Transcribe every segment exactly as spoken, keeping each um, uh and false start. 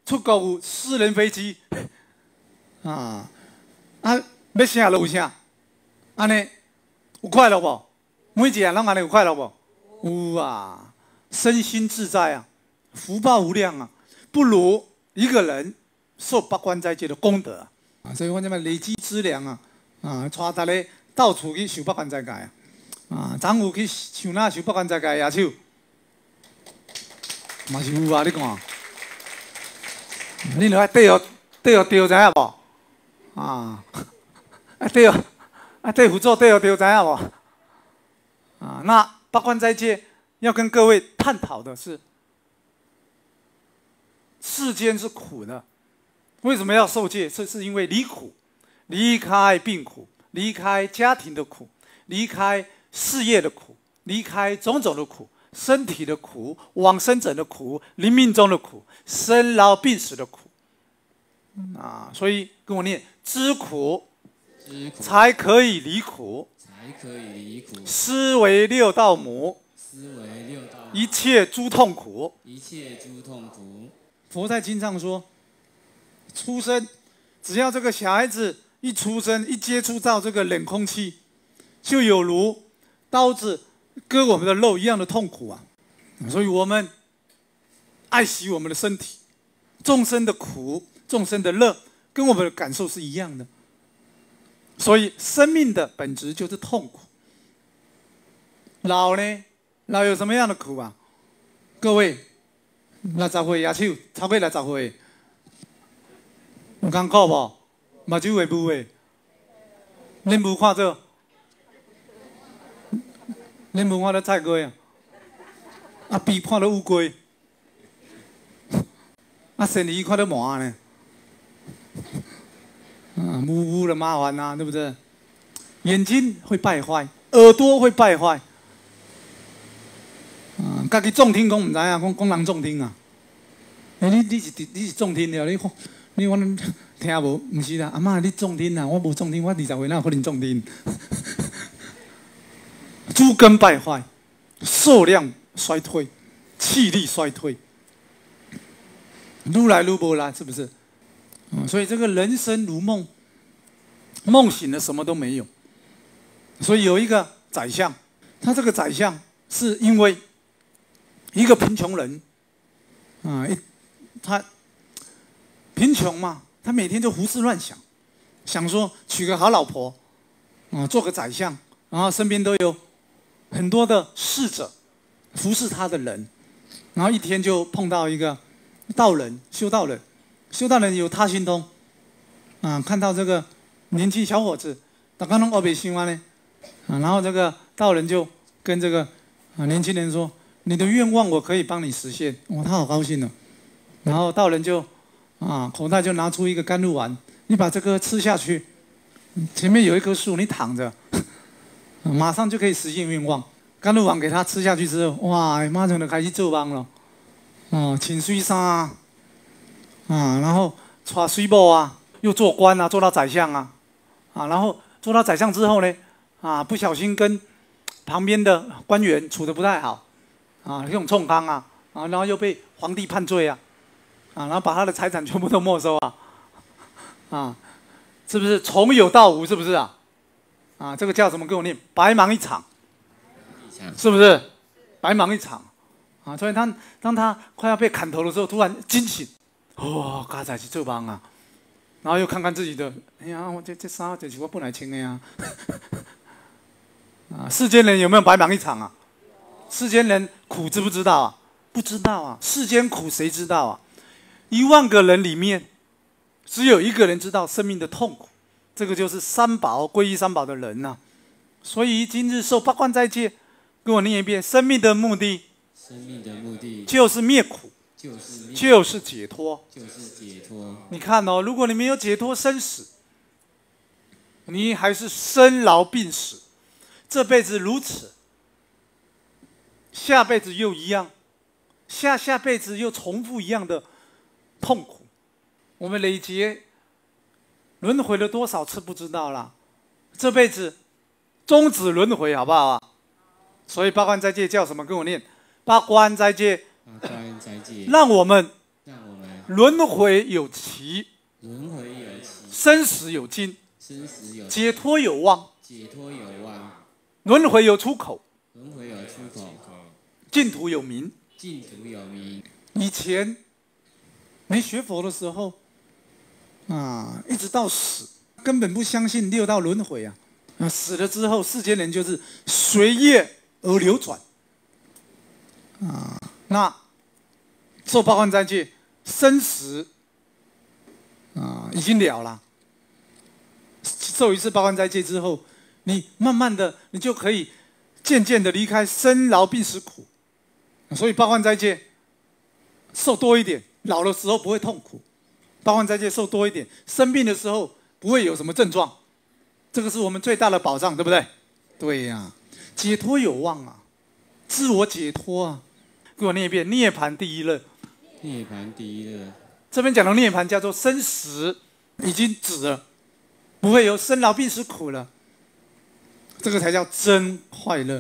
出国有私人飞机，啊啊，要啥就有啥，安尼有快乐无？每一个人拢安尼有快乐无？有啊，身心自在啊，福报无量啊，不如一个人受八关斋戒的功德啊！啊，所以我这么累积资粮啊，啊，带大家到处去修八关斋戒啊，啊，昨有去像那修八关斋戒野手，嘛是有啊，你看，你著爱对哦对哦对，知影无？啊，啊对哦，啊对辅助对哦对，知影无？啊，那八关斋戒要跟各位探讨的是，世间是苦的，为什么要受戒？这是因为离苦，离开病苦，离开家庭的苦，离开事业的苦，离开种种的苦，身体的苦，往生者的苦，临命中的苦，生老病死的苦。啊，所以跟我念：知苦， 知苦才可以离苦。 才可以离苦， 思维六道母， 思维六道母， 一切诸痛苦。 一切诸痛苦。 佛在经上说，出生，只要这个小孩子一出生，一接触到这个冷空气，就有如刀子割我们的肉一样的痛苦啊！所以我们爱惜我们的身体，众生的苦，众生的乐，跟我们的感受是一样的。所以生命的本质就是痛苦。老呢？老有什么样的苦啊？各位，六十岁野手，超过六十岁，有艰苦无？目睭会雾的，恁无看到？恁无看到菜龟啊？啊，鼻看到乌龟，啊，身体看到麻呢？啊，呜呜的麻烦啊，对不对？眼睛会败坏，耳朵会败坏。啊，家己重听讲唔知啊，讲讲人重听啊。哎、欸，你你是你是重听了，你你我听无？唔是啦，阿嬷你重听啊，我无重听，我二十岁哪有可能重听？诸根败坏，寿量衰退，气力衰退，愈来愈无啦，是不是？嗯，所以这个人生如梦，梦醒了什么都没有。所以有一个宰相，他这个宰相是因为一个贫穷人，啊，一他贫穷嘛，他每天就胡思乱想，想说娶个好老婆，啊，做个宰相，然后身边都有很多的侍者，服侍他的人，然后一天就碰到一个道人，修道人。修道人有他心通，啊，看到这个年轻小伙子，大家拢黑白想安呢，啊，然后这个道人就跟这个啊年轻人说：“你的愿望我可以帮你实现。”哇，他好高兴哦。然后道人就啊口袋就拿出一个甘露丸，你把这个吃下去，前面有一棵树，你躺着，马上就可以实现愿望。甘露丸给他吃下去之后，哇，马上就开始做梦了，哦，穿水衫啊。啊，然后娶水某啊，又做官啊，做到宰相啊，啊，然后做到宰相之后呢，啊，不小心跟旁边的官员处得不太好，啊，这种冲康啊，啊，然后又被皇帝判罪啊，啊，然后把他的财产全部都没收啊，啊，是不是从有到无？是不是啊？啊，这个叫什么？跟我念，白忙一场，是不是？白忙一场，啊，所以他当他快要被砍头的时候，突然惊醒。哦，刚才是做梦啊，然后又看看自己的，哎呀，我这这衫就是我本来穿的呀。啊，世间人有没有白忙一场啊？世间人苦知不知道啊？不知道啊，世间苦谁知道啊？一万个人里面，只有一个人知道生命的痛苦，这个就是三宝皈依三宝的人呐、啊。所以今日受八关斋戒，跟我念一遍：生命的目的， 生命的目的就是灭苦。 就是就是解脱， 就是解脱。 你看哦，如果你没有解脱生死，你还是生老病死，这辈子如此，下辈子又一样，下下辈子又重复一样的痛苦。我们累劫轮回了多少次不知道啦，这辈子终止轮回好不好啊？所以八关斋戒叫什么？跟我念：八关斋戒。 八关斋戒， 让我们让我们轮回有期， 轮回有期， 生死有尽， 生死有解脱有望， 解脱有望， 轮回有出口， 轮回有出口， 净土有名。 净土有名。 以前没学佛的时候，啊，一直到死，根本不相信六道轮回啊！啊，死了之后，世间人就是随业而流转，啊，那受八关斋戒，生死啊已经了了。受一次八关斋戒之后，你慢慢的，你就可以渐渐的离开生老病死苦。所以八关斋戒受多一点，老的时候不会痛苦；八关斋戒受多一点，生病的时候不会有什么症状。这个是我们最大的保障，对不对？对呀、啊，解脱有望啊，自我解脱啊。给我念一遍：涅槃第一乐。 涅槃第一乐。 这边讲的涅槃叫做生死已经止了，不会有生老病死苦了，这个才叫真快乐。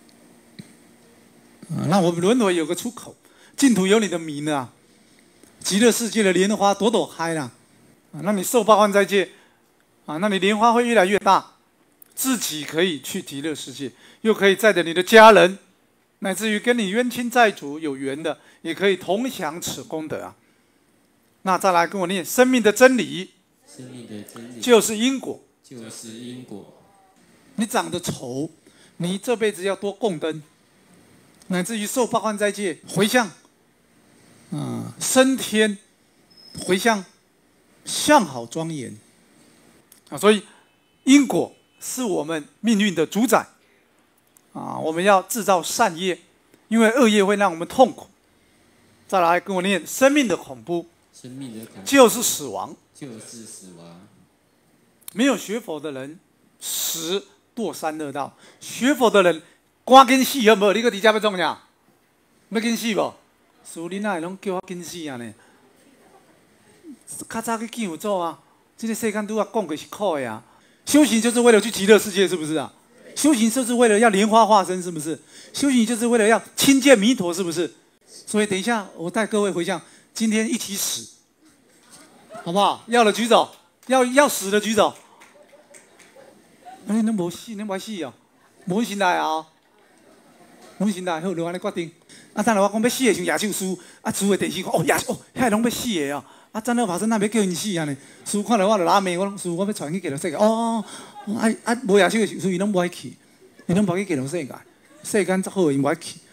啊，那我们轮回有个出口，净土有你的名啊，极乐世界的莲花朵朵开啦，啊，那你受八关斋戒，啊，那你莲花会越来越大，自己可以去极乐世界，又可以载着你的家人，乃至于跟你冤亲债主有缘的，也可以同享此功德啊。那再来跟我念生命的真理， 生命的真理就是因果， 就是因果。 你长得丑，你这辈子要多供灯。乃至于受八关斋戒回向，啊，升天回向，相好庄严啊！所以因果是我们命运的主宰啊！我们要制造善业，因为恶业会让我们痛苦。再来跟我念生命的恐怖， 生命的恐怖就是死亡， 就是死亡。 没有学佛的人，死堕三恶道；学佛的人，赶紧死好无？你搁伫遮要创啥？要紧死无？师父，恁哪会拢叫我紧死啊呢？较早去见有做啊，这个世间拄啊讲过是苦的啊。修行就是为了去极乐世界，是不是啊？修行就是为了要莲花化身，是不是？修行就是为了要亲见弥陀，是不是？所以等一下我带各位回向，今天一起死，好不好？要的举手，要要死的举手。哎，恁无死，恁无死哦，无信来啊！无信来，好，就安尼决定。啊，等下我讲要死的时候，亚秀师，啊，师的第四看，哦，亚哦，遐拢要死的哦。啊，怎了发生那要叫因死啊呢？师傅看到我就拉骂我，师傅我要传去极乐世界。哦哦，啊啊，无亚秀的时候，伊拢无爱去，伊拢无去极乐世界。世间则好，伊无爱去。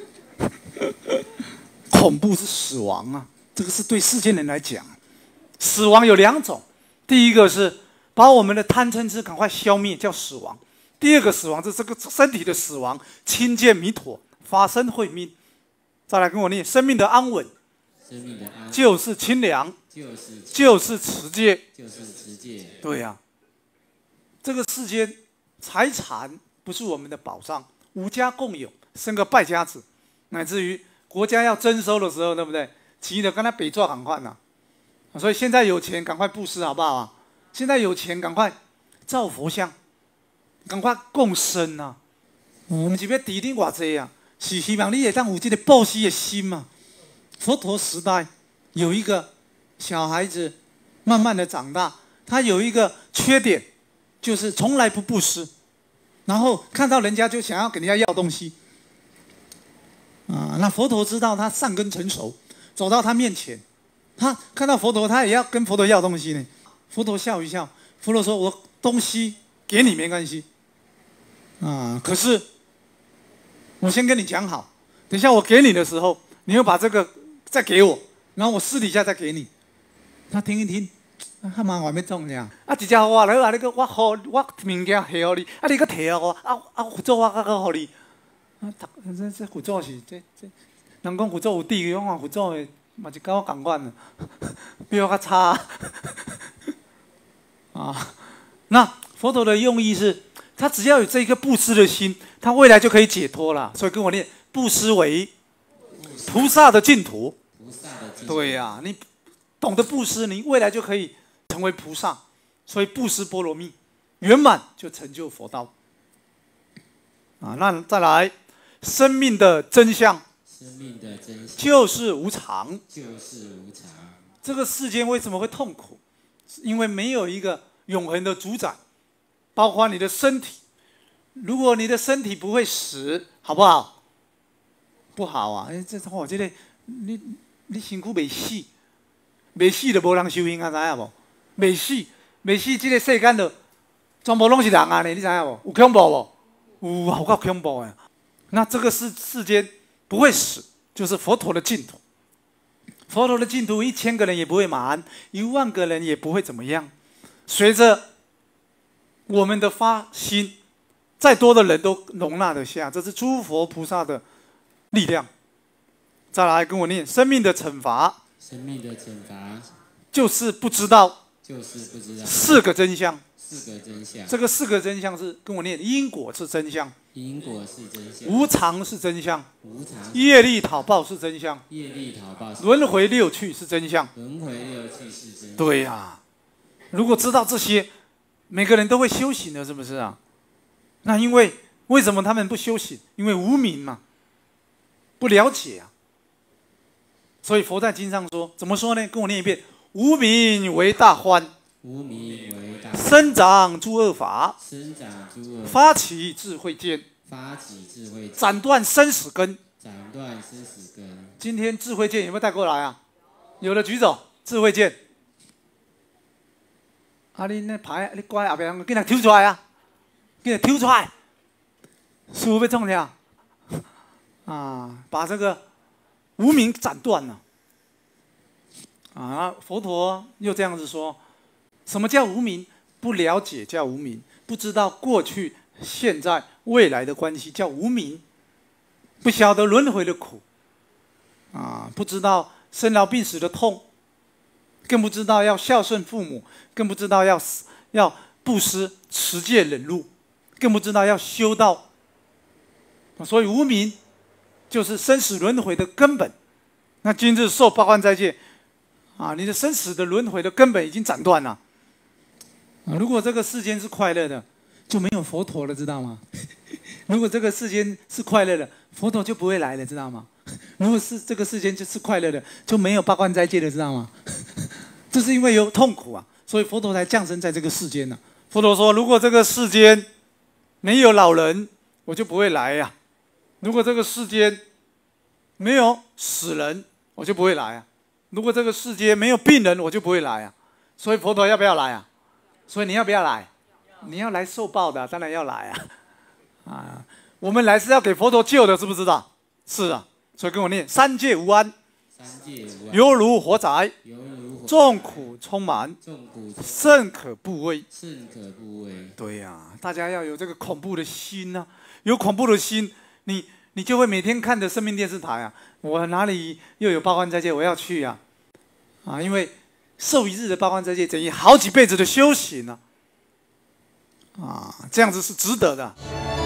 恐怖是死亡啊，这个是对世间人来讲，死亡有两种，第一个是把我们的贪嗔痴赶快消灭，叫死亡；第二个死亡是这个身体的死亡，亲见弥陀，法身慧命。再来跟我念生命的安稳， 生命的安稳就是清凉， 就是就是持戒， 就是持戒。 对呀、啊，这个世间财产不是我们的保障，五家共有，生个败家子，乃至于国家要征收的时候，对不对？急的跟他北抓赶快呐，所以现在有钱赶快布施好不好啊？现在有钱赶快造佛像，赶快共生呐、啊！我们这边地定偌济啊，是希望你也当有这个布施的心嘛。佛陀时代有一个小孩子，慢慢的长大，他有一个缺点，就是从来不布施，然后看到人家就想要给人家要东西。啊，那佛陀知道他善根成熟，走到他面前，他看到佛陀，他也要跟佛陀要东西呢。佛陀笑一笑，佛陀说：“我东西给你没关系，啊，可是我先跟你讲好，等一下我给你的时候，你要把这个再给我，然后我私底下再给你。”他听一听，他妈还没中呢，啊，直接我来啊，你个我好，我物件下给你，啊，你个摕啊我，啊啊，辅助我个个给你。啊，这这辅助是这这，人讲辅助有底，我讲辅助的嘛是跟我同款的，比我较差。啊，那佛陀的用意是，他只要有这一个布施的心，他未来就可以解脱了。所以跟我念，布施为菩萨的净土。 菩萨的净土。 对呀、啊，你懂得布施，你未来就可以成为菩萨。所以布施波罗蜜圆满，就成就佛道。啊，那再来，生命的真相， 生命的真相就是无常。 就是无常。 这个世间为什么会痛苦？因为没有一个永恒的主宰，包括你的身体。如果你的身体不会死，好不好？不好啊！哎，这我觉得你你身躯未死，未死就无人修行啊，知影无？未死，未死，这个世间就全部拢是人啊！你知影无？有恐怖无？有，好够恐怖的。那这个世世间不会死，就是佛陀的净土。佛陀的净土，一千个人也不会满，一万个人也不会怎么样。随着我们的发心，再多的人都容纳得下，这是诸佛菩萨的力量。再来跟我念：生命的惩罚， 生命的惩罚就是不知道， 就是不知道四个真相。 四个真相。 这个四个真相是跟我念：因果是真相， 因果是真相， 无常是真相， 无常业力讨报是真相， 业力讨报是轮回六趣是真相。 轮回六趣是真相。 对呀、啊，如果知道这些，每个人都会修行的，是不是啊？那因为为什么他们不修行？因为无明嘛，不了解啊。所以佛在经上说，怎么说呢？跟我念一遍：无明为大欢， 无明为大生长诸恶法， 生长诸恶法， 发起智慧见， 发起智慧， 斩断生死根。 斩断生死根。 今天智慧剑有没有带过来啊？有的举手。智慧剑。啊，你那牌，你乖后边，给他抽出来啊！给他抽出来。师父要创啥？啊，把这个无明斩断了。啊，佛陀又这样子说：什么叫无明？不了解叫无明，不知道过去、现在、未来的关系叫无明，不晓得轮回的苦，啊，不知道生老病死的痛，更不知道要孝顺父母，更不知道要要布施、持戒、忍辱，更不知道要修道。所以无明就是生死轮回的根本。那今日受八关斋戒，啊，你的生死的轮回的根本已经斩断了。啊，如果这个世间是快乐的，就没有佛陀了，知道吗？如果这个世间是快乐的，佛陀就不会来了，知道吗？如果是这个世间就是快乐的，就没有八关斋戒了，知道吗？这是因为有痛苦啊，所以佛陀才降生在这个世间呢、啊。佛陀说：如果这个世间没有老人，我就不会来呀、啊；如果这个世间没有死人，我就不会来啊；如果这个世间没有病人，我就不会来啊。所以佛陀要不要来啊？所以你要不要来？你要来受报的，当然要来啊！啊，我们来是要给佛陀救的，知不知道？是啊，所以跟我念：三界无安， 三界无安， 犹如火宅， 犹如火众苦充满， 众苦充甚可怖畏。 甚可怖畏。 对呀、啊，大家要有这个恐怖的心呐、啊，有恐怖的心，你你就会每天看着生命电视台啊，我哪里又有八关斋戒，我要去呀、啊！啊，因为受一日的八关斋戒，等于好几辈子的修行呢、啊。啊，这样子是值得的。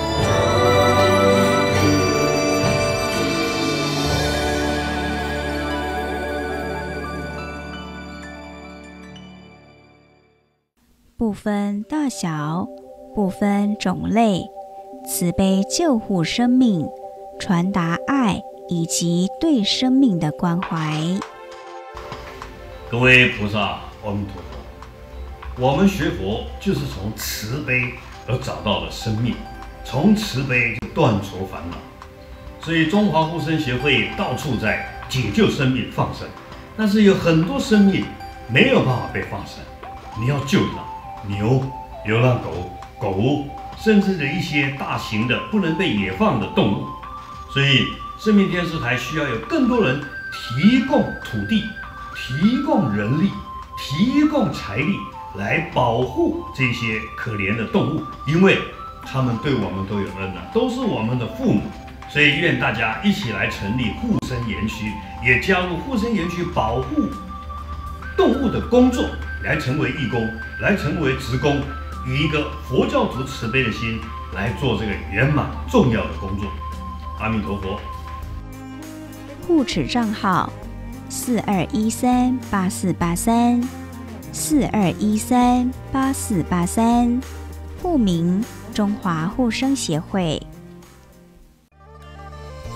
不分大小，不分种类，慈悲救护生命，传达爱以及对生命的关怀。 各位菩萨，阿弥陀佛。我们学佛就是从慈悲而找到了生命，从慈悲就断除烦恼。所以中华护生协会到处在解救生命、放生，但是有很多生命没有办法被放生，你要救它。牛、流浪狗、狗，甚至的一些大型的不能被野放的动物，所以生命电视台需要有更多人提供土地、提供人力、提供财力来保护这些可怜的动物，因为他们对我们都有恩啊，都是我们的父母。所以愿大家一起来成立护生园区，也加入护生园区保护动物的工作，来成为义工，来成为职工，以一个佛教徒慈悲的心来做这个圆满重要的工作。阿弥陀佛。 护持账号：四二一三八四八三，四二一三八四八三。户名：中华护生协会。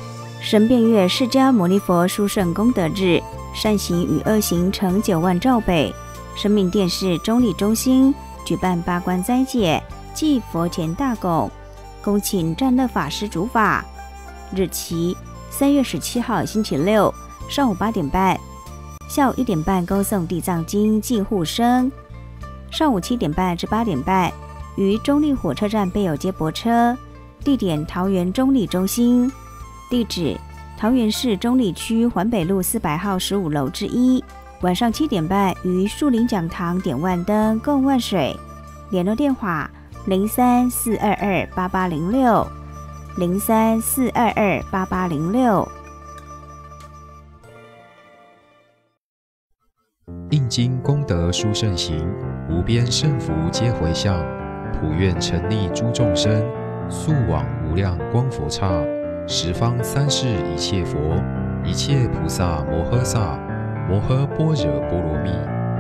神变月释迦牟尼佛殊胜功德日，善行与恶行成九万兆倍。生命电视中立中心举办八关斋戒暨佛前大供，恭请占乐法师主法。日期三月十七号星期六上午八点半，下午一点半恭诵地藏经暨护生，上午七点半至八点半于中立火车站备有接驳车，地点桃园中立中心，地址桃园市中立区环北路四百号十五楼之一。晚上七点半于树林讲堂点万灯供万水。联络电话零三四二二八八零六零三四二二八八零六。 应经功德殊胜行，无边胜福皆回向，普愿成利诸众生，速往无量光佛刹。十方三世一切佛，一切菩萨摩诃萨，摩诃般若波罗蜜。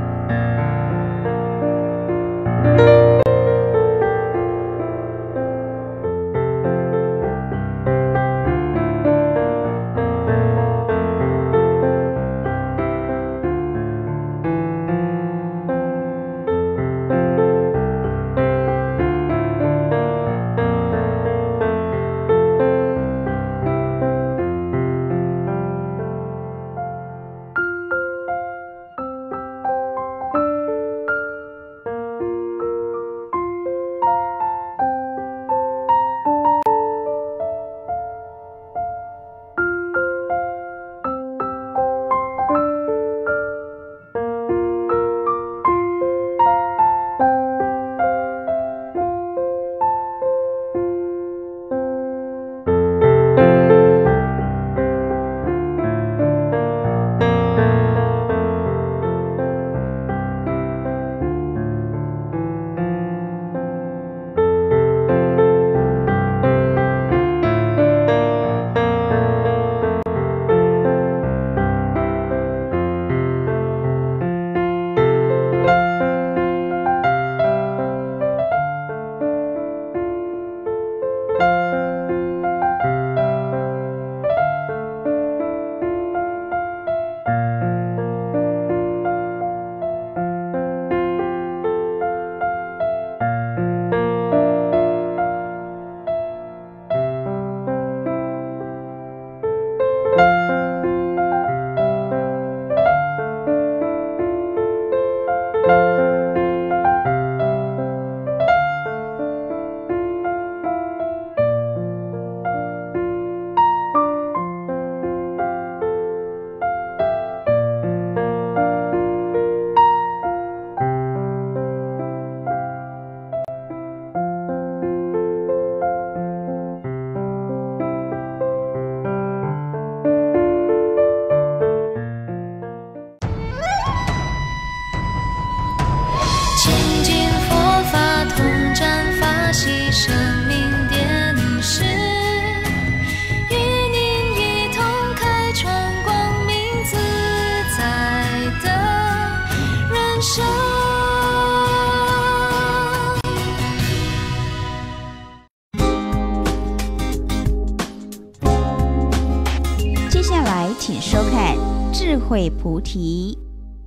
请收看智慧菩提。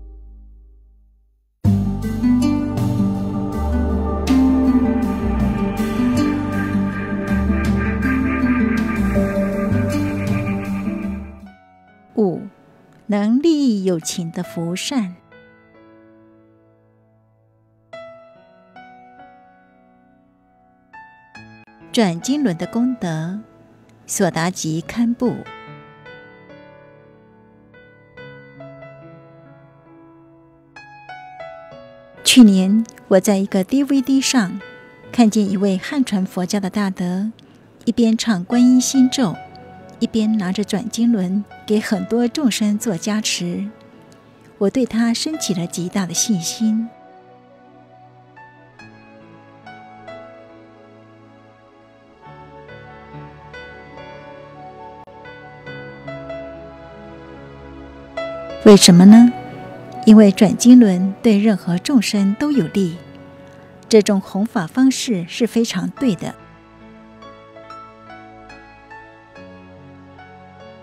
五，能利益有情的福善。转经轮的功德，所达及堪布。去年我在一个 D V D 上看见一位汉传佛教的大德，一边唱观音心咒，一边拿着转经轮给很多众生做加持。我对他升起了极大的信心。为什么呢？因为转经轮对任何众生都有利，这种弘法方式是非常对的。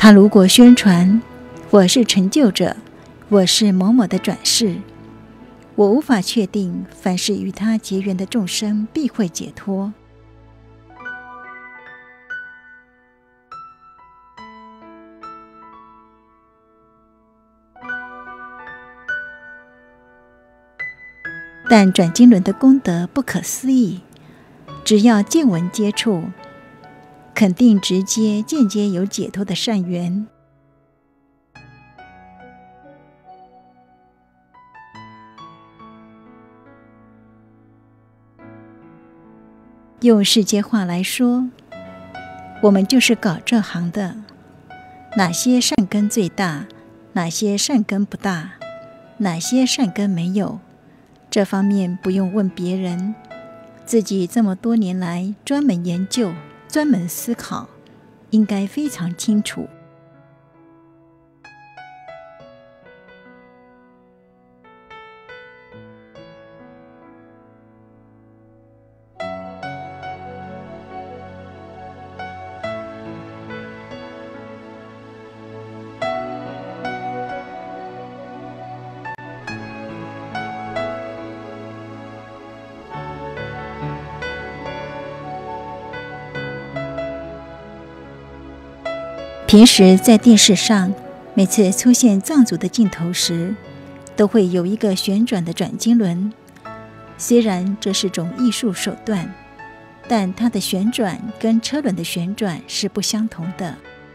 他如果宣传我是成就者，我是某某的转世，我无法确定凡是与他结缘的众生必会解脱。但转经轮的功德不可思议，只要见闻接触，肯定直接间接有解脱的善缘。用世间话来说，我们就是搞这行的，哪些善根最大，哪些善根不大，哪些善根没有，这方面不用问别人，自己这么多年来专门研究、专门思考，应该非常清楚。平时在电视上，每次出现藏族的镜头时，都会有一个旋转的转经轮。虽然这是种艺术手段，但它的旋转跟车轮的旋转是不相同的。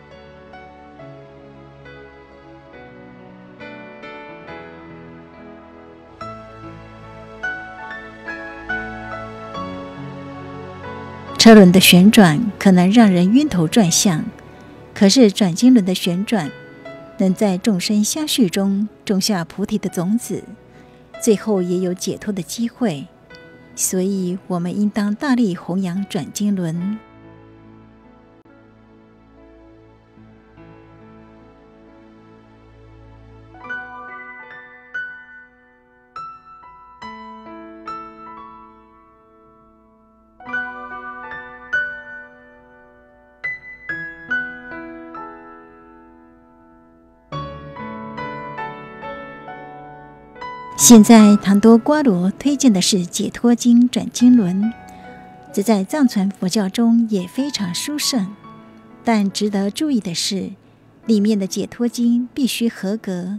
车轮的旋转可能让人晕头转向，可是转经轮的旋转能在众生相续中种下菩提的种子，最后也有解脱的机会。所以我们应当大力弘扬转经轮。现在唐多瓜罗推荐的是解脱经转经轮，这在藏传佛教中也非常殊胜。但值得注意的是，里面的解脱经必须合格。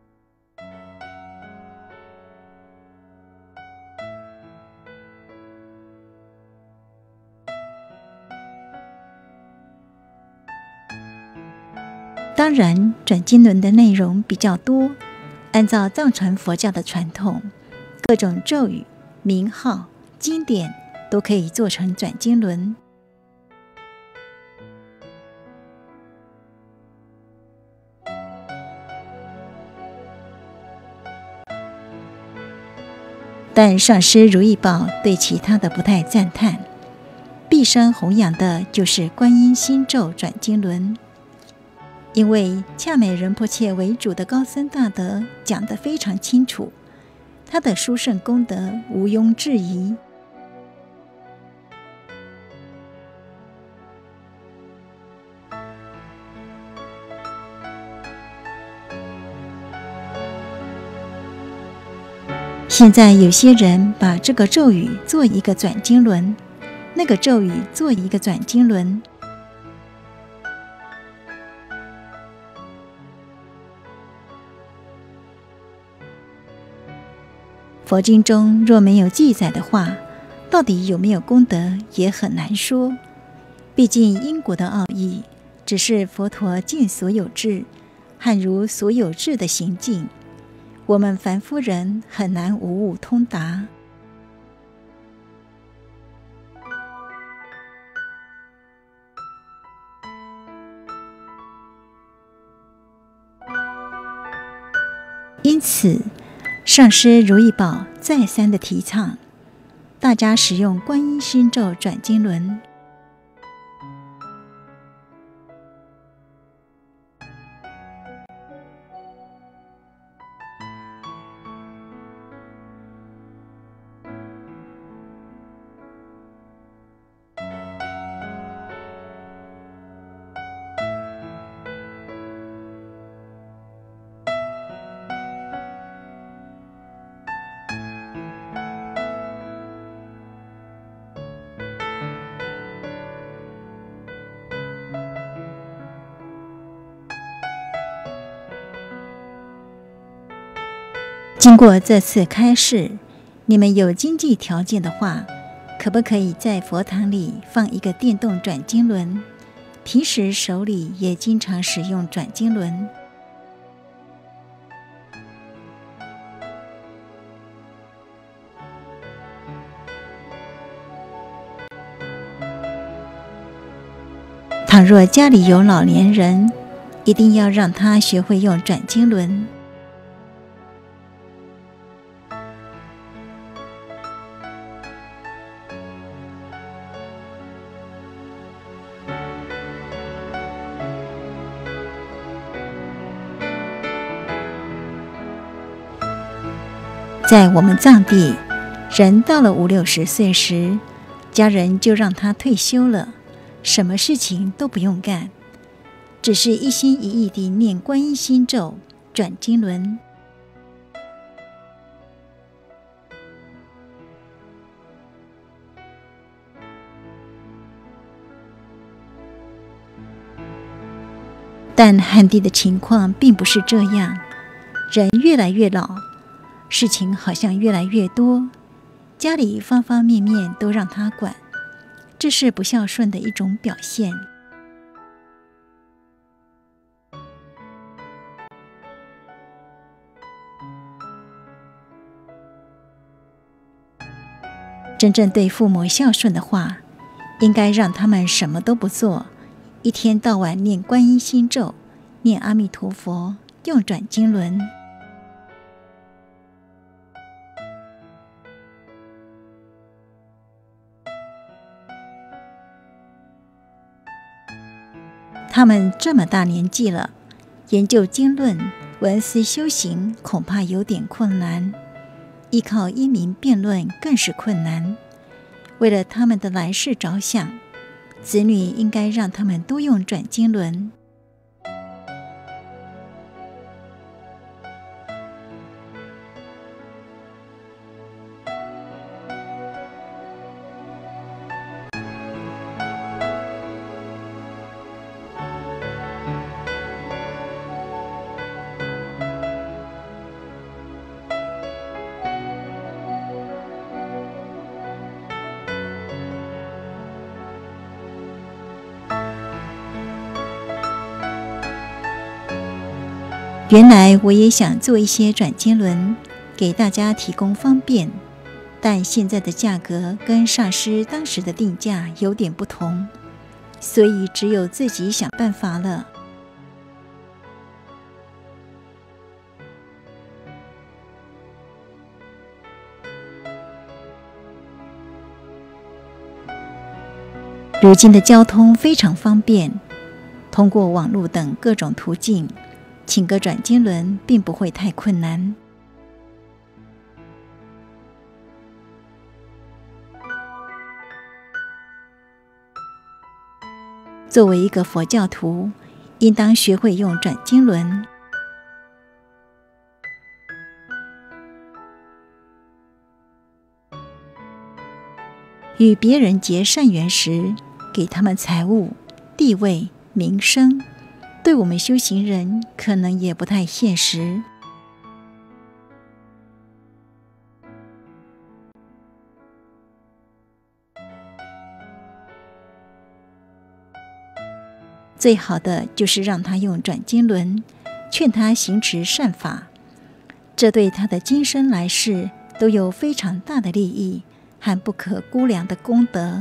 当然，转经轮的内容比较多。按照藏传佛教的传统，各种咒语、名号、经典都可以做成转经轮。但上师如意宝对其他的不太赞叹，毕生弘扬的就是观音心咒转经轮。因为恰美仁波切为主的高僧大德讲得非常清楚，他的殊胜功德毋庸置疑。现在有些人把这个咒语做一个转经轮，那个咒语做一个转经轮。佛经中若没有记载的话，到底有没有功德也很难说。毕竟因果的奥义，只是佛陀尽所有智，汉如所有智的行径，我们凡夫人很难无误通达。因此上师如意宝再三的提倡，大家使用观音心咒转经轮。 经过这次开示，你们有经济条件的话，可不可以在佛堂里放一个电动转经轮？平时手里也经常使用转经轮。倘若家里有老年人，一定要让他学会用转经轮。在我们藏地，人到了五六十岁时，家人就让他退休了，什么事情都不用干，只是一心一意地念观音心咒、转经轮。但汉地的情况并不是这样，人越来越老，事情好像越来越多，家里方方面面都让他管，这是不孝顺的一种表现。真正对父母孝顺的话，应该让他们什么都不做，一天到晚念观音心咒，念阿弥陀佛，用转经轮。他们这么大年纪了，研究经论、文思修行恐怕有点困难，依靠医民辩论更是困难。为了他们的来世着想，子女应该让他们多用转经轮。原来我也想做一些转经轮，给大家提供方便，但现在的价格跟上师当时的定价有点不同，所以只有自己想办法了。如今的交通非常方便，通过网络等各种途径，请个转经轮并不会太困难。作为一个佛教徒，应当学会用转经轮。与别人结善缘时，给他们财物、地位、名声，对我们修行人可能也不太现实。最好的就是让他用转经轮，劝他行持善法，这对他的今生来世都有非常大的利益和不可估量的功德。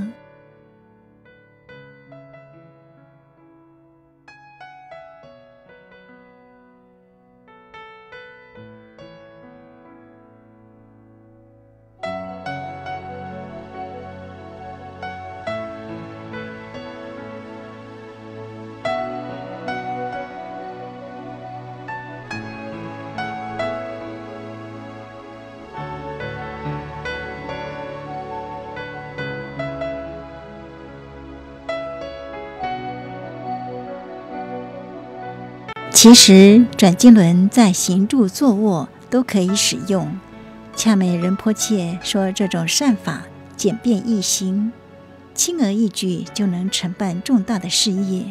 其实转经轮在行住坐卧都可以使用。恰美仁波切说，这种善法简便易行，轻而易举就能承办重大的事业。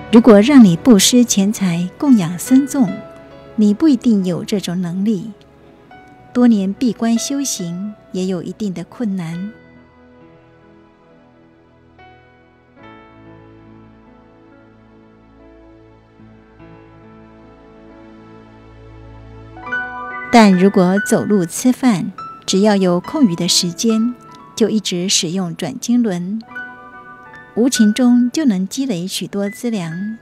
如果让你布施钱财供养僧众，你不一定有这种能力。多年闭关修行也有一定的困难。但如果走路吃饭，只要有空余的时间，就一直使用转经轮，无形中就能积累许多资粮。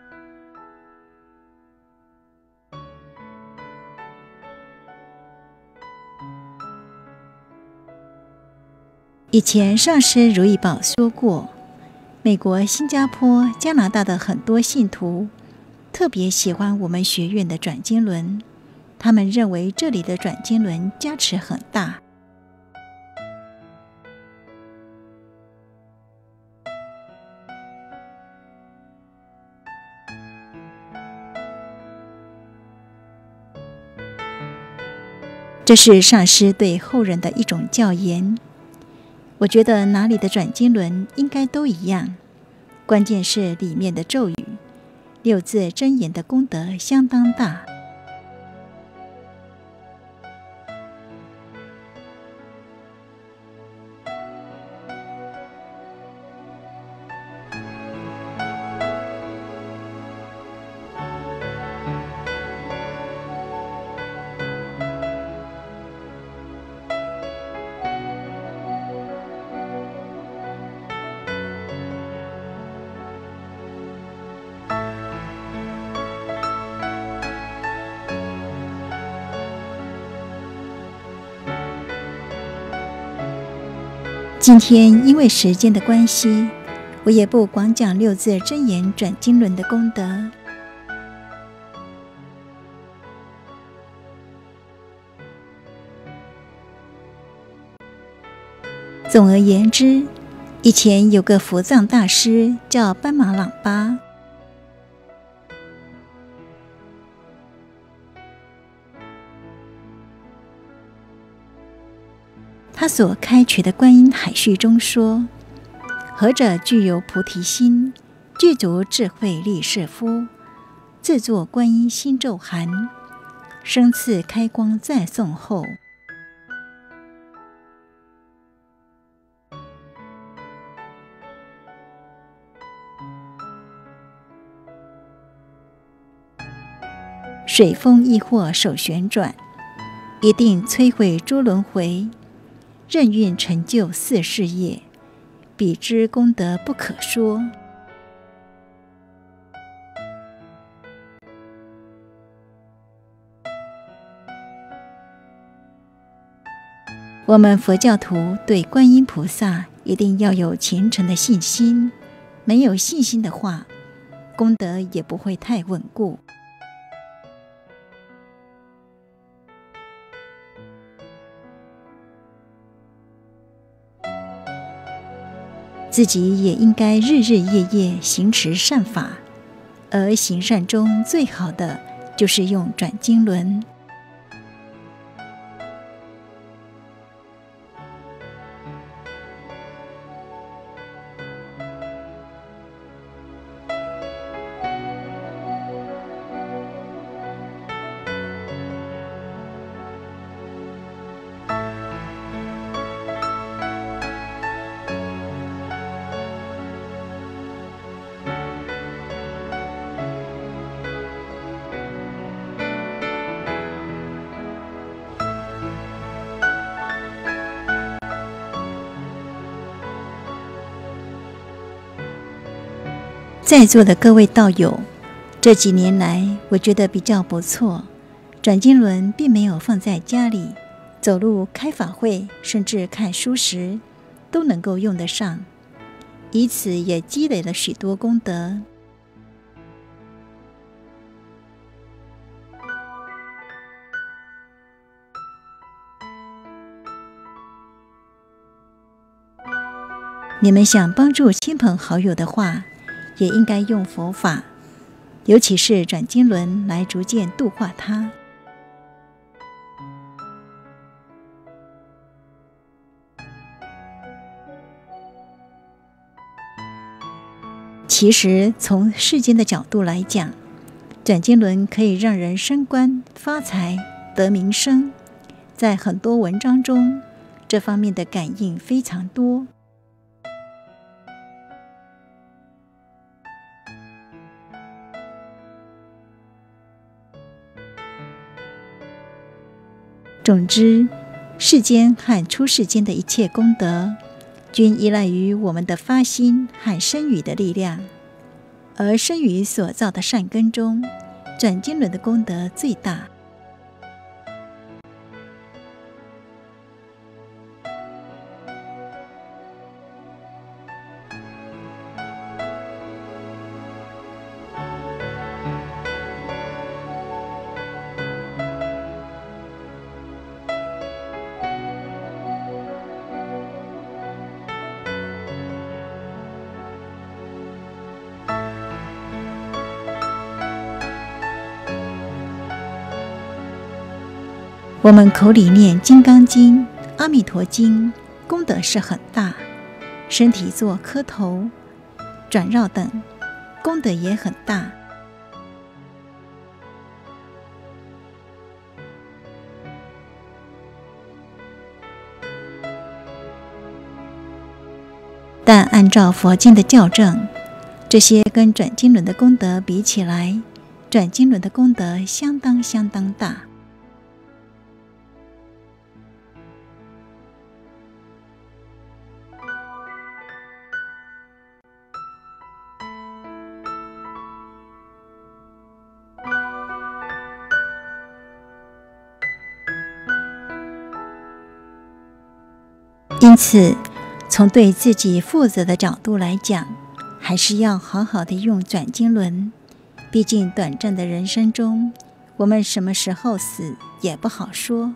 以前上师如意宝说过，美国、新加坡、加拿大的很多信徒特别喜欢我们学院的转经轮，他们认为这里的转经轮加持很大。这是上师对后人的一种教言。我觉得哪里的转经轮应该都一样，关键是里面的咒语，六字真言的功德相当大。今天因为时间的关系，我也不广讲六字真言转经轮的功德。总而言之，以前有个佛藏大师叫班马朗巴，他所开掘的观音海序中说，何者具有菩提心，具足智慧力士夫，自作观音心咒函，生次开光再诵后。水风亦或手旋转，一定摧毁诸轮回，任运成就四事业，彼之功德不可说。我们佛教徒对观音菩萨一定要有虔诚的信心，没有信心的话，功德也不会太稳固。自己也应该日日夜夜行持善法，而行善中最好的就是用转经轮。在座的各位道友，这几年来我觉得比较不错，转经轮并没有放在家里，走路、开法会甚至看书时都能够用得上，以此也积累了许多功德。你们想帮助亲朋好友的话，也应该用佛法，尤其是转经轮来逐渐度化他。 其实从世间的角度来讲，转经轮可以让人升官发财得名声，在很多文章中这方面的感应非常多。总之，世间和出世间的一切功德，均依赖于我们的发心和身语的力量。而身语所造的善根中，转经轮的功德最大。我们口里念《金刚经》《阿弥陀经》，功德是很大；身体做磕头、转绕等，功德也很大。但按照佛经的校正，这些跟转经轮的功德比起来，转经轮的功德相当相当大。因此，从对自己负责的角度来讲，还是要好好的用转经轮。毕竟短暂的人生中，我们什么时候死也不好说。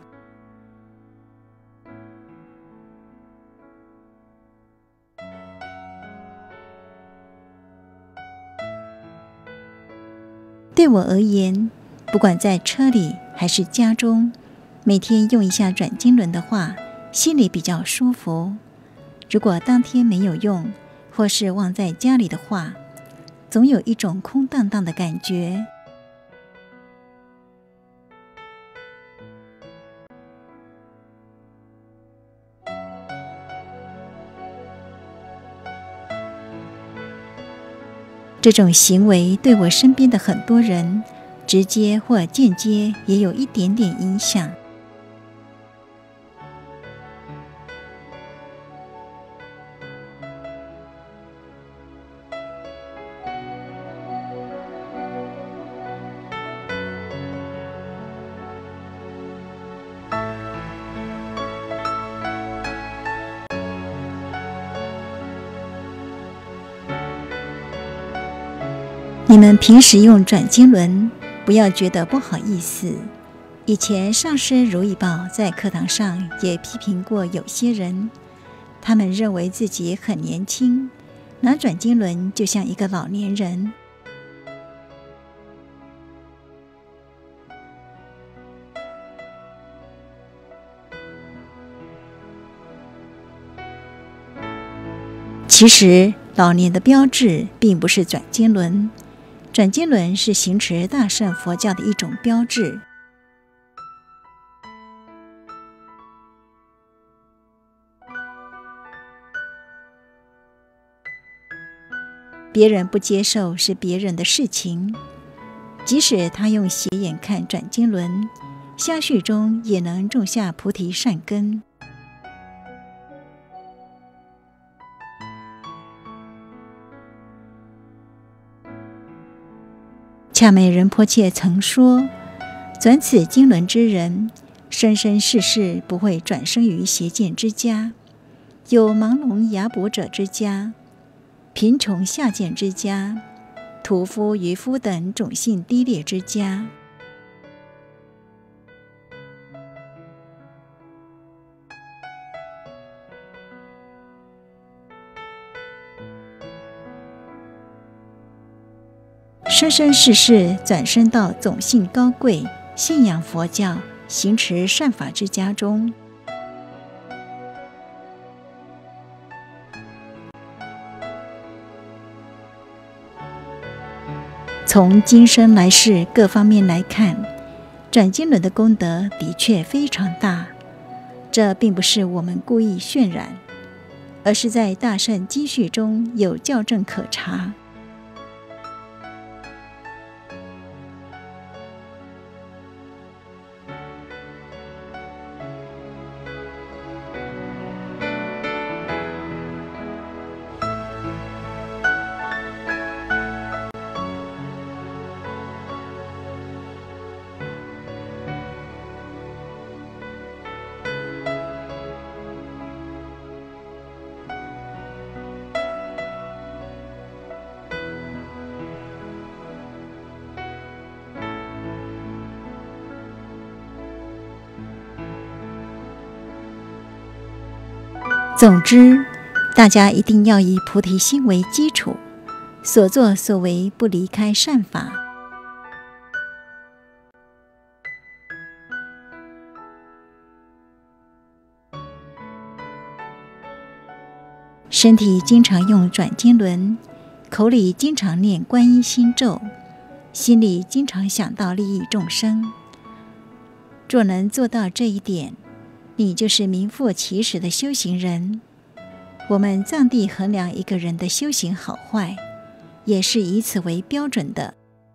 对我而言，不管在车里还是家中，每天用一下转经轮的话，心里比较舒服。如果当天没有用，或是忘在家里的话，总有一种空荡荡的感觉。这种行为对我身边的很多人，直接或间接也有一点点影响。你们平时用转经轮，不要觉得不好意思。以前上师如意宝在课堂上也批评过有些人，他们认为自己很年轻，拿转经轮就像一个老年人。其实老年的标志并不是转经轮，转经轮是行持大乘佛教的一种标志。别人不接受是别人的事情，即使他用斜眼看转经轮，相续中也能种下菩提善根。恰美仁波切曾说，转此经轮之人，生生世世不会转生于邪见之家，有盲聋哑跛者之家，贫穷下贱之家，屠夫渔夫等种姓低劣之家。生生世世转生到种姓高贵、信仰佛教、行持善法之家中。 从今生来世各方面来看，转经轮的功德的确非常大。这并不是我们故意渲染，而是在大圣经序中有校正可查。总之，大家一定要以菩提心为基础，所作所为不离开善法。身体经常用转经轮，口里经常念观音心咒，心里经常想到利益众生。若能做到这一点，你就是名副其实的修行人。我们藏地衡量一个人的修行好坏，也是以此为标准的。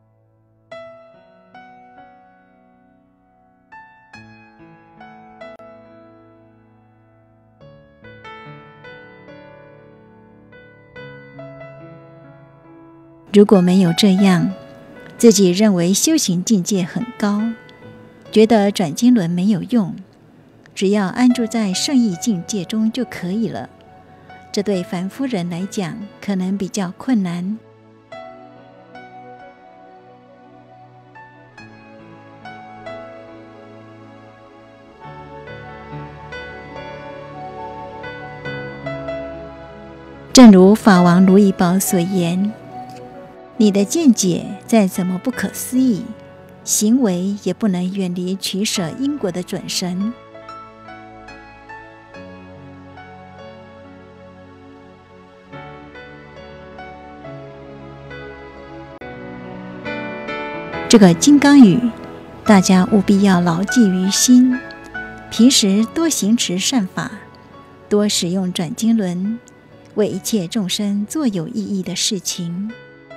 如果没有这样，自己认为修行境界很高，觉得转经轮没有用，只要安住在圣意境界中就可以了，这对凡夫人来讲可能比较困难。正如法王如意宝所言，你的见解再怎么不可思议，行为也不能远离取舍因果的准绳。这个金刚语，大家务必要牢记于心。平时多行持善法，多使用转经轮，为一切众生做有意义的事情。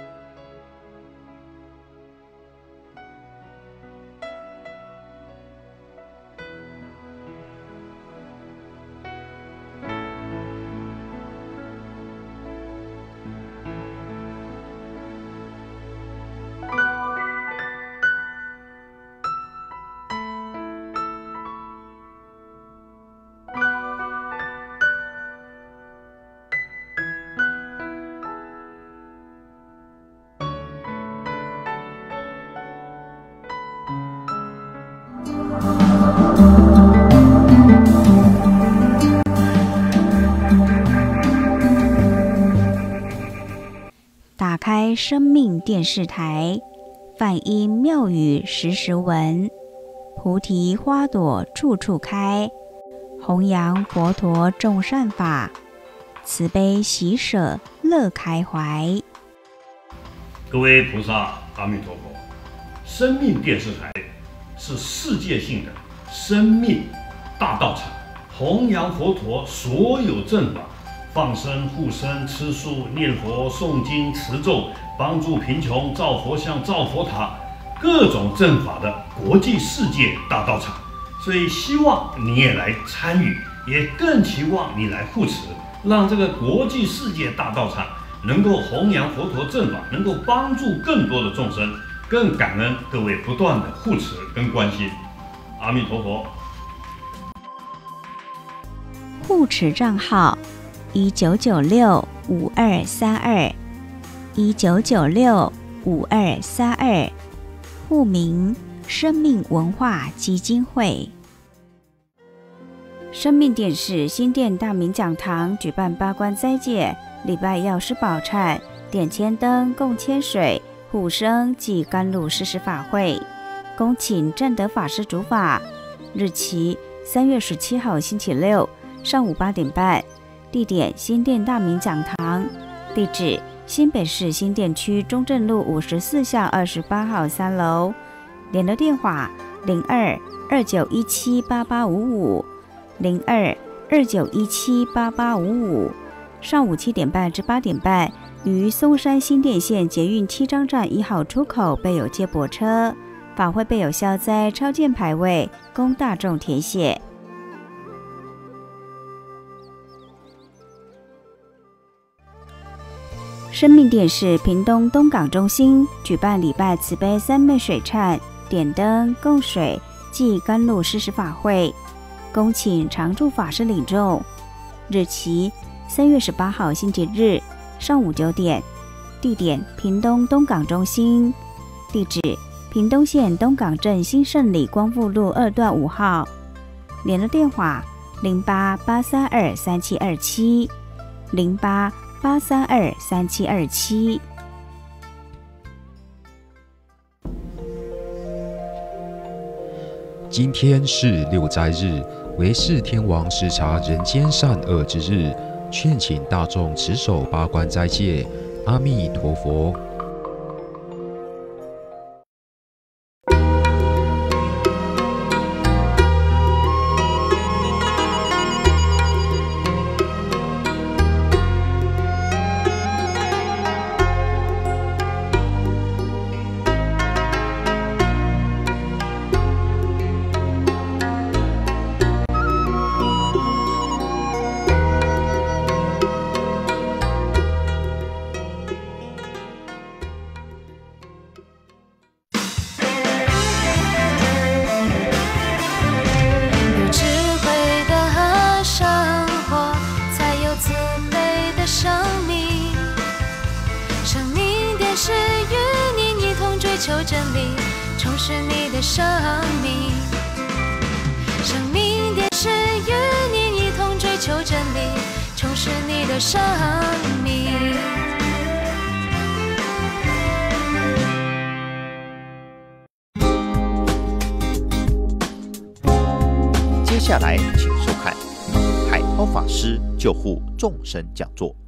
打开生命电视台，梵音妙语时时闻，菩提花朵处处开，弘扬佛陀众善法，慈悲喜舍乐开怀。 各位菩萨，阿弥陀佛！生命电视台是世界性的生命大道场，弘扬佛陀所有正法，放生、护生、吃素、念佛、诵经、持咒，帮助贫穷、造佛像、造佛塔，各种正法的国际世界大道场。所以希望你也来参与，也更期望你来护持，让这个国际世界大道场能够弘扬佛陀正法，能够帮助更多的众生。更感恩各位不断的护持跟关心。阿弥陀佛。 护持账号一九九六五二三二一九九六五二三二，户名生命文化基金会。生命电视新店大明讲堂举办八关斋戒、礼拜药师宝忏、点千灯、供千水、护生及甘露施食法会，恭请正德法师主法，日期三月十七号星期六上午八点半，地点新店大明讲堂，地址新北市新店区中正路五十四巷二十八号三楼，联络电话零二二九一七八八五五零二二九一七八八五五。上午七点半至八点半，于松山新店线捷运七张站一号出口备有接驳车，法会备有消灾超荐牌位，供大众填写。生命电视屏东东港中心举办礼拜慈悲三昧水忏、点灯、供水暨甘露施食法会，恭请常住法师领众。日期三月十八号星期日上午九点，地点屏东东港中心，地址屏东县东港镇新胜里光复路二段五号，联络电话零八八三二三七二七零八八三二三七二七。 今天是六斋日，为释天王视察人间善恶之日，劝请大众持守八关斋戒。阿弥陀佛。 求真理，充实你的生命。生命电视与你一同追求真理，充实你的生命。 接下来，请收看海涛法师救护众生讲座。